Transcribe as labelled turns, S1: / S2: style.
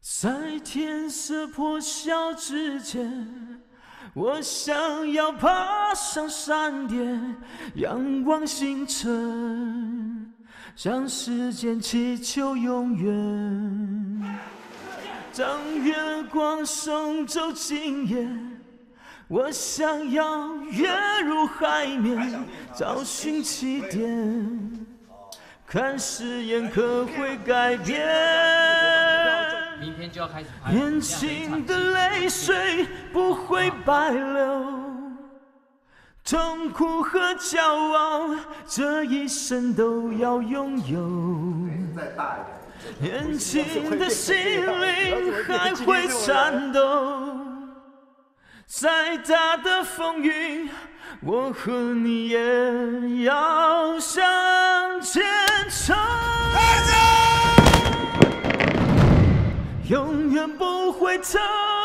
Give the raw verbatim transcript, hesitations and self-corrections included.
S1: 在天色破晓之前，我想要爬上山巅，仰望星辰，向时间祈求永远。当月光送走今夜，我想要跃入海面，找寻起点，看誓言可会改变。
S2: 明天就要开始拍，
S1: 眼睛的泪水不会白流，痛苦和骄傲这一生都要拥有。年轻的心灵还会颤抖，再大的风雨，我和你也要向前冲。永远不回头。